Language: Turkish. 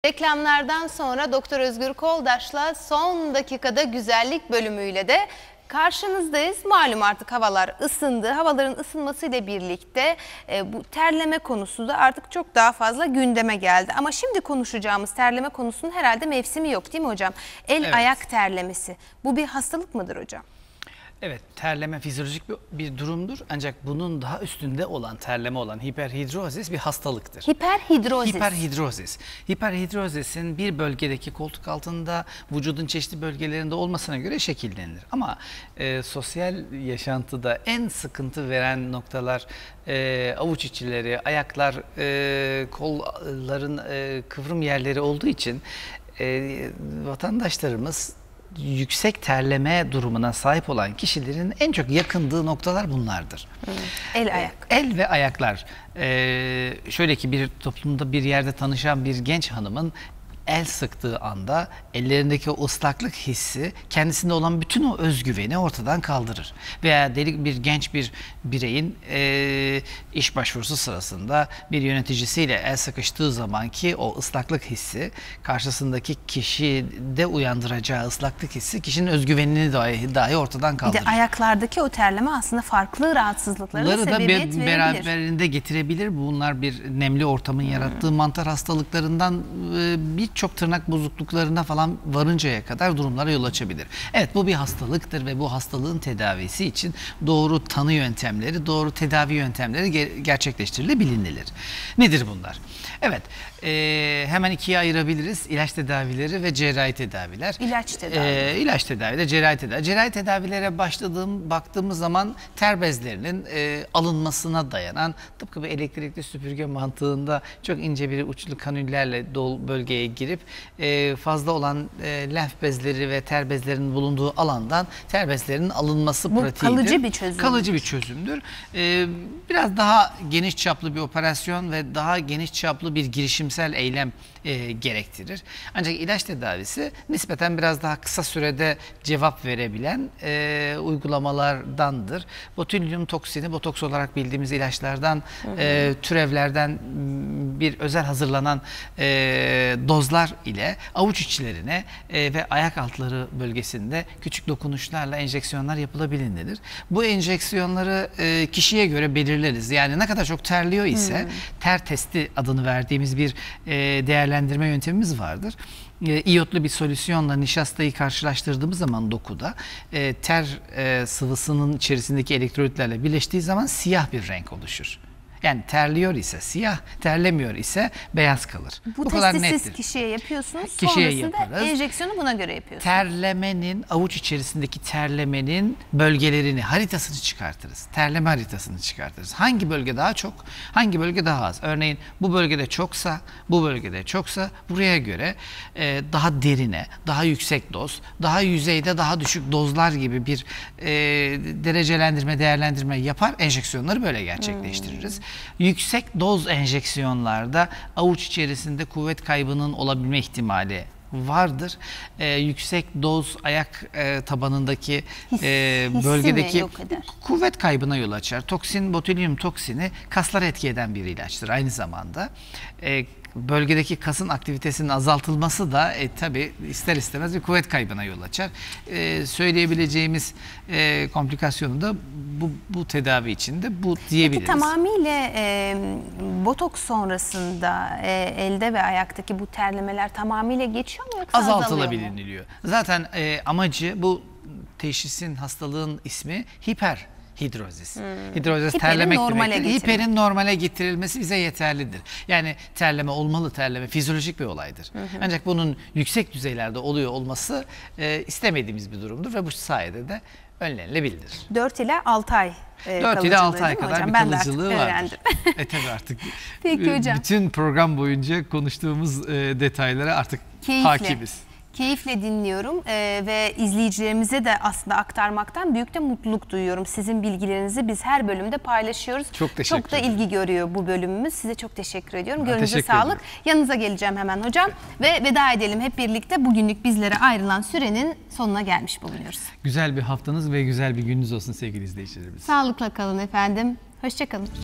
Reklamlardan sonra Doktor Özgür Koldaş'la son dakikada güzellik bölümüyle de karşınızdayız. Malum artık havalar ısındı. Havaların ısınmasıyla birlikte bu terleme konusu da artık çok daha fazla gündeme geldi. Ama şimdi konuşacağımız terleme konusunun herhalde mevsimi yok değil mi hocam? Evet. Ayak terlemesi. Bu bir hastalık mıdır hocam? Evet, terleme fizyolojik bir durumdur. Ancak bunun daha üstünde olan terleme olan hiperhidrozis bir hastalıktır. Hiperhidrozis. Hiperhidrozis. Hiperhidrozisin bir bölgedeki koltuk altında vücudun çeşitli bölgelerinde olmasına göre şekillenir. Ama sosyal yaşantıda en sıkıntı veren noktalar avuç içileri, ayaklar, kolların kıvrım yerleri olduğu için vatandaşlarımız yüksek terleme durumuna sahip olan kişilerin en çok yakındığı noktalar bunlardır. El, ayak. El ve ayaklar. Şöyle ki bir toplumda bir yerde tanışan bir genç hanımın el sıktığı anda ellerindeki o ıslaklık hissi kendisinde olan bütün o özgüveni ortadan kaldırır. Veya bir genç bir bireyin iş başvurusu sırasında bir yöneticisiyle el sıkıştığı zamanki o ıslaklık hissi karşısındaki kişide uyandıracağı ıslaklık hissi kişinin özgüvenini dahi ortadan kaldırır. Bir de ayaklardaki o terleme aslında farklı rahatsızlıkların sebebiyet verebilir. Beraberinde getirebilir. Bunlar bir nemli ortamın yarattığı mantar hastalıklarından birçok tırnak bozukluklarına falan varıncaya kadar durumlara yol açabilir. Evet, bu bir hastalıktır ve bu hastalığın tedavisi için doğru tanı yöntemleri, doğru tedavi yöntemleri gerçekleştirilebilir. Nedir bunlar? Evet, hemen ikiye ayırabiliriz. İlaç tedavileri ve cerrahi tedaviler. İlaç tedavi. İlaç tedavi, cerrahi tedavi. Cerrahi tedavilere baktığımız zaman ter bezlerinin alınmasına dayanan, tıpkı bir elektrikli süpürge mantığında çok ince bir uçlu kanüllerle bölgeye girip fazla olan lenf bezleri ve ter bezlerinin bulunduğu alandan ter bezlerinin alınması pratiğidir. Bu kalıcı bir çözüm. Kalıcı bir çözümdür. Biraz daha geniş çaplı bir operasyon ve daha geniş çaplı bir girişimsel eylem gerektirir. Ancak ilaç tedavisi nispeten biraz daha kısa sürede cevap verebilen uygulamalardandır. Botulinum toksini, botoks olarak bildiğimiz ilaçlardan, türevlerden bir özel hazırlanan dozlar ile avuç içlerine ve ayak altları bölgesinde küçük dokunuşlarla enjeksiyonlar yapılabilir. Bu enjeksiyonları kişiye göre belirleriz. Yani ne kadar çok terliyor ise ter testi adını verdiğimiz bir değerlendirme yöntemimiz vardır. İyotlu bir solüsyonla nişastayı karşılaştırdığımız zaman dokuda ter sıvısının içerisindeki elektrolitlerle birleştiği zaman siyah bir renk oluşur. Yani terliyor ise siyah, terlemiyor ise beyaz kalır. Bu kadar testi nettir. siz kişiye yapıyorsunuz. Kişiye sonrasında yaparız. enjeksiyonu buna göre yapıyorsunuz. Terlemenin, avuç içerisindeki terlemenin bölgelerini, haritasını çıkartırız. Terleme haritasını çıkartırız. Hangi bölge daha çok, hangi bölge daha az? Örneğin bu bölgede çoksa, bu bölgede çoksa buraya göre daha derine, daha yüksek doz, daha yüzeyde daha düşük dozlar gibi bir derecelendirme, değerlendirme yapar. Enjeksiyonları böyle gerçekleştiririz. Yüksek doz enjeksiyonlarda avuç içerisinde kuvvet kaybının olabilme ihtimali vardır. Yüksek doz ayak tabanındaki bölgedeki kuvvet kaybına yol açar. Toksin, botulinum toksini kaslara etki eden bir ilaçtır aynı zamanda. Bölgedeki kasın aktivitesinin azaltılması da tabi ister istemez bir kuvvet kaybına yol açar. Söyleyebileceğimiz komplikasyonu da bu tedavi için de bu diyebiliriz. Peki tamamıyla botoks sonrasında elde ve ayaktaki bu terlemeler tamamıyla geçiyor mu yoksa azaltılabiliyor? Zaten amacı bu teşhisin, hastalığın ismi hiperhidrozis. Hidrozis terlemek demektir. Hiperin normale getirilmesi bize yeterlidir. Yani terleme olmalı, terleme fizyolojik bir olaydır. Ancak bunun yüksek düzeylerde oluyor olması istemediğimiz bir durumdur ve bu sayede de önlenilebilir. 4 ile 6 ay 4 ile 6 ay kadar bir kalıcılığı vardır. Tabii artık Peki hocam. Bütün program boyunca konuştuğumuz detaylara artık hakimiz. Keyifle dinliyorum ve izleyicilerimize de aslında aktarmaktan büyük de mutluluk duyuyorum. Sizin bilgilerinizi biz her bölümde paylaşıyoruz. Çok da ilgi görüyor bu bölümümüz. Size çok teşekkür ediyorum. Gönlünüze sağlık. Yanınıza geleceğim hemen hocam ve veda edelim hep birlikte. Bugünlük bizlere ayrılan sürenin sonuna gelmiş bulunuyoruz. Güzel bir haftanız ve güzel bir gününüz olsun sevgili izleyicilerimiz. Sağlıkla kalın efendim. Hoşça kalın.